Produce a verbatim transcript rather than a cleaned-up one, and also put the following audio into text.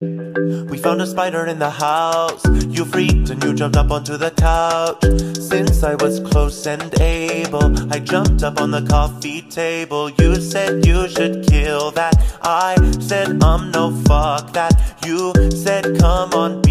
We found a spider in the house. You freaked and you jumped up onto the couch. Since I was close and able, I jumped up on the coffee table. You said you should kill that. I said um no, fuck that. You said come on